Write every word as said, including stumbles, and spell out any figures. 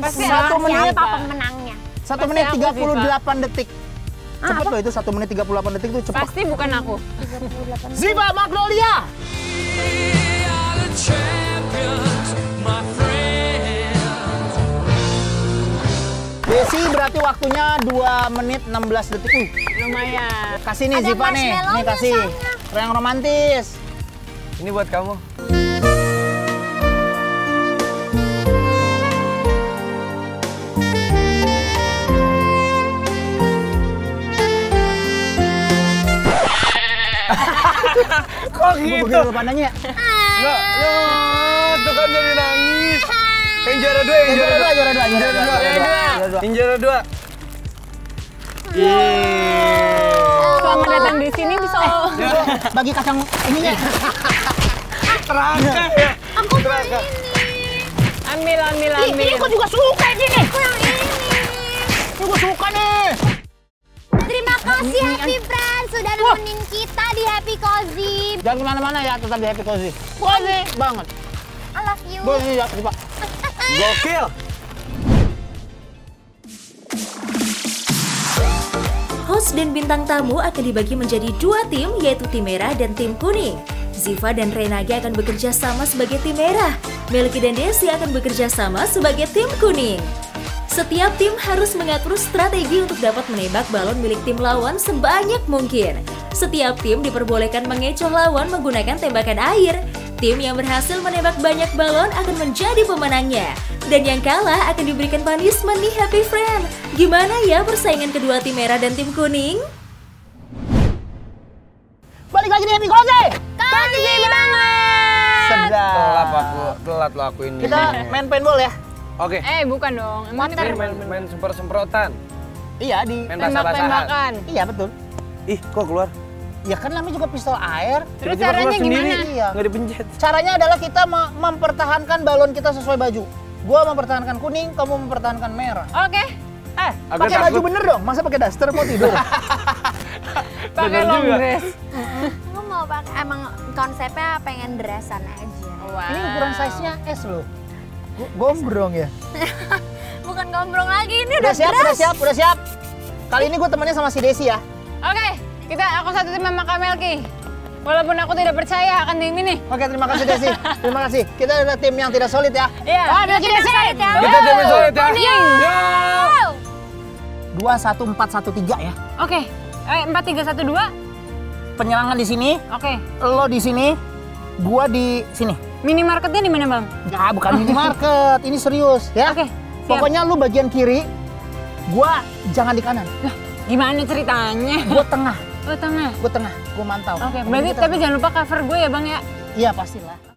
Pasti Satu menit. Siapa pemenangnya? Satu Pasti menit aku, tiga puluh Ziva. delapan detik. Cepet loh itu, satu menit tiga puluh delapan detik itu cepet. Pasti bukan aku. Ziva Magnolia. Desi berarti waktunya dua menit enam belas detik. Uh, Lumayan. kasih nih Ada Ziva nih. Nih marshmallow-nya kasih. soalnya. Yang romantis. Ini buat kamu. Kok gitu? Begitu pandangnya. Enggak, lo tuh kan jadi nangis. Yang juara dua, yang Juara juara dua, dua. juara dua, juara dua, juara dua. Juara dua. Yang juara dua. Selamat datang di sini bisa. Bagi kacang ininya. Terangkan ya. Aku mau ini. Ambil, ambil, Ih, ambil. ini gua juga suka ini nih. Aku yang ini. Ini gua suka nih. Terima kasih Happy Friends sudah nemenin kita di Happy Cozy. Jangan kemana-mana ya, tetap di Happy Cozy. Cozy banget. I love you. Gue ini ya, Ziva. Gokil. Host dan bintang tamu akan dibagi menjadi dua tim, yaitu tim merah dan tim kuning. Ziva dan Renage akan bekerja sama sebagai tim merah. Melky dan Desi akan bekerja sama sebagai tim kuning. Setiap tim harus mengatur strategi untuk dapat menembak balon milik tim lawan sebanyak mungkin. Setiap tim diperbolehkan mengecoh lawan menggunakan tembakan air. Tim yang berhasil menembak banyak balon akan menjadi pemenangnya. Dan yang kalah akan diberikan punishment nih Happy Friend. Gimana ya persaingan kedua tim merah dan tim kuning? Balik lagi di Happy Cozy. Cozy banget. Sedap. Telat aku, telat lo aku ini. Kita main paintball ya? Oke. Eh, bukan dong. Emang ini Ini main, main semprot-semprotan. Iya, di... Main basah-basahan. tembak-tembakan. Iya, betul. Ih, kok keluar? Ya kan namanya juga pistol air. Terus Tiba-tiba caranya keluar sendiri. gimana? Iya. Nggak dipencet. Caranya adalah kita me- mempertahankan balon kita sesuai baju. Gua mempertahankan kuning, kamu mempertahankan merah. Oke. Eh, Agak pakai baju takut. bener dong. Masa pakai daster mau tidur? Pakai Bener long juga. dress. Aku mau pakai emang konsepnya pengen dressan aja. Wow. Ini ukuran size-nya S loh. Gu- Gombrong ya. Bukan gombrong lagi, ini Udah udah siap, dress. udah siap, udah siap. Kali ini gue temennya sama si Desi ya. Oke, kita aku satu tim sama Kak Melky. Walaupun aku tidak percaya akan tim ini. Oke, terima kasih Desi. Terima kasih. Kita adalah tim yang tidak solid ya. Iya. Ah, Melky Desi. Ya. Kita tim yang solid ya. Kuning. Wow. dua satu empat satu tiga ya. Oke. Eh, empat tiga satu dua. Penyerangan di sini, Oke. lo di sini, gua di sini. Minimarketnya di mana, Bang? Nah, bukan minimarket, ini serius ya. Oke. Siap. Pokoknya lu bagian kiri, gua jangan di kanan. Lah, gimana ceritanya? Gua tengah, Oh, tengah. gua tengah, gua mantau. Oke, Yang berarti penting kita- tapi jangan lupa cover gue ya, Bang ya. Iya pastilah.